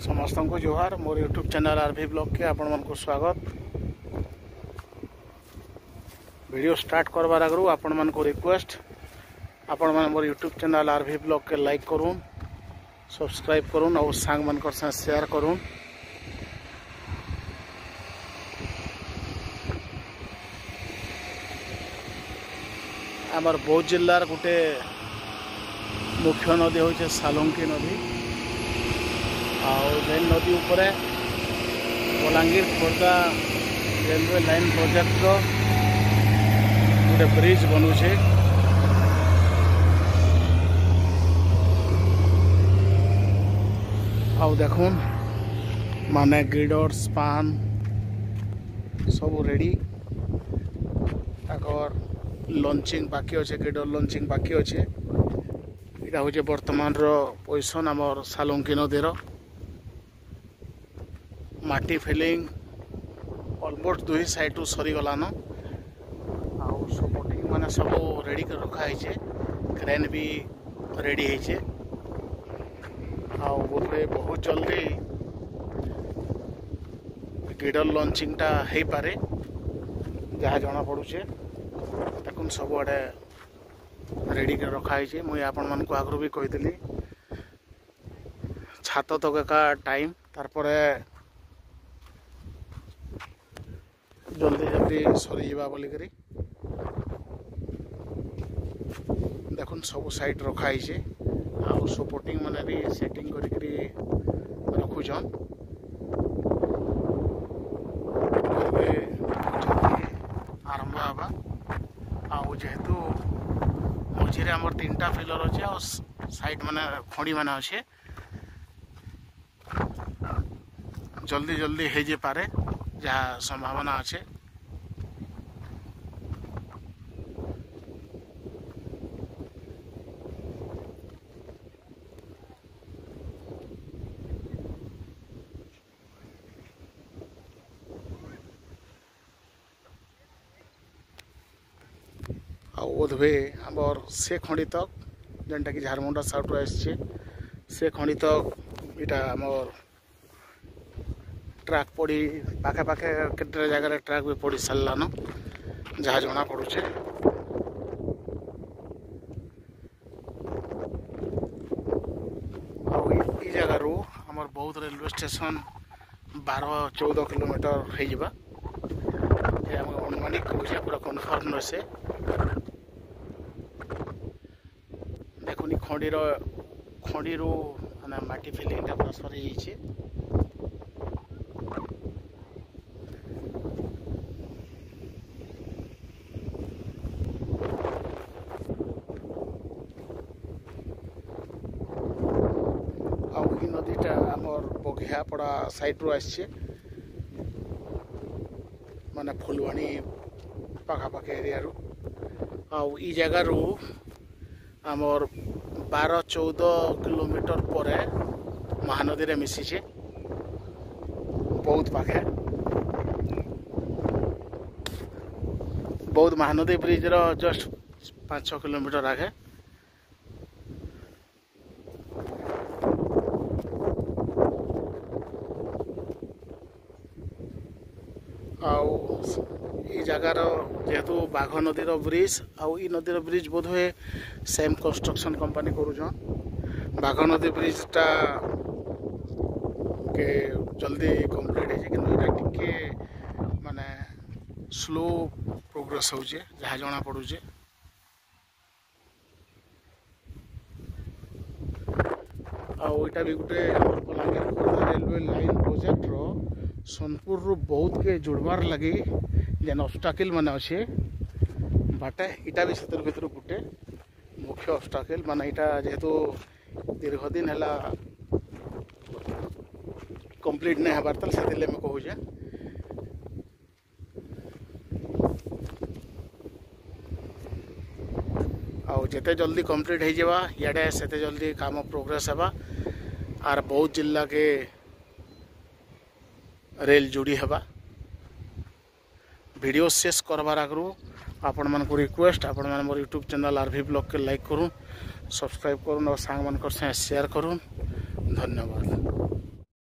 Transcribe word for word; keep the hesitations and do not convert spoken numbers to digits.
समस्त को जोहार मोर यूट्यूब चैनल आरवी ब्लॉग के आपण मन को स्वागत। वीडियो स्टार्ट करबार आगु आपण मन को रिक्वेस्ट आपण मन मोर यूट्यूब चैनल आरवी ब्लॉग के लाइक करूँ, सब्सक्राइब करूँ और सांग मन साथ शेयर करूँ। आमर बौद्ध जिलार गोटे मुख्य नदी होचे सालुंकी नदी। आउ नदी उपर Balangir Khordha railway line project गोटे ब्रिज बनूचे। आउ देखुन माने ग्रिडर स्पान सब रेडी ताकर लॉन्चिंग बाकी अच्छे। ग्रिडर लॉन्चिंग बाकी अच्छे। यहाँ हूँ बर्तमान पोजिशन आमर सालुंकी नदीर माटी फिलिंग ऑलमोस्ट दुई साइड रु सरीगलान। आउ सपोर्टिंग माने सब रेडी कर रखा है। क्रेन भी रेडी है। आउ बोले बहुत जल्दी ग्रिडर लॉन्चिंग टा हो पारे जहाँ जना पड़ुचे। देखुन सब आड़े रेडी कर रखा है। मुझे आपण मन को आगु भी कही छात तक का टाइम तार जल्दी जल्दी सरी जा बोलिक देखुन सब साइड रखा है। आउ सपोर्टिंग मैंने भी सेटिंग करी रखुछन। आरंभ हवा आउ जेहेतु मझे आम तीन टा फिलर अच्छे और साइड माने खड़ी माने अच्छे जल्दी जल्दी हो जे पारे जहाँ संभावना अच्छे। बोधवे आमर से खंडी तक जेनटा कि झारमुंडा साउथ आसचे से खंडी तक इटा आमर ट्रैक पड़ी पाखे पाखे केते जगह ट्रैक भी पड़ी सारान जहाँ जना पड़ुचे। आई जगार आमर बौद्ध रेलवे स्टेशन बारह चौदह किलोमीटर हो अनुमानिक कहे पूरा कन्फर्म से। देखुनी खंडीर खंडी माने माटी फिलिंग पूरा सरी जाइए। आउ नदीटा आमर बघियापड़ा साइड रू आसचे माने फुलवाणी पाखापाखि एरिया रू। आउ ई जगार आमर बारह चौदह किलोमीटर पर महानदी रे मिसीचे बहुत पाखे। बहुत महानदी ब्रिज रो जस्ट पाँच छः किलोमीटर आगे। आउ ई जगार जेहेतु बाघ नदीर ब्रिज आउ ई नदीर ब्रिज बोध हुए सेम कंस्ट्रक्शन कंपनी करुछन। बाघ नदी ब्रिज टा के जल्दी कंप्लीट है कि माने स्लो प्रोग्रेस होचे जहाँ जना पड़ुचे। आउ इटा भी गोटे Balangir Khordha railway line project रो सोनपुर रु बहुत के जुड़बार लगी जेन ऑब्स्टाकल माने अच्छे बाटे इटा भी से भर गोटे मुख्य ऑब्स्टाकल माने इटा जेहेतु दीर्घ दिन है कंप्लीट नहीं हबार तल से मैं कहूचे। आउ जिते जल्दी कंप्लीट हो जावा इे से जल्दी काम प्रोग्रेस है आर बौद्ध जिला के रेल जोड़ी हवा। वीडियो शेष करबार आगु आपण मन को रिक्वेस्ट आपण मन मोर यूट्यूब चैनल आरवी ब्लॉग के लाइक करूँ, सब्सक्राइब करूँ और सांग मन शेयर करूँ। धन्यवाद।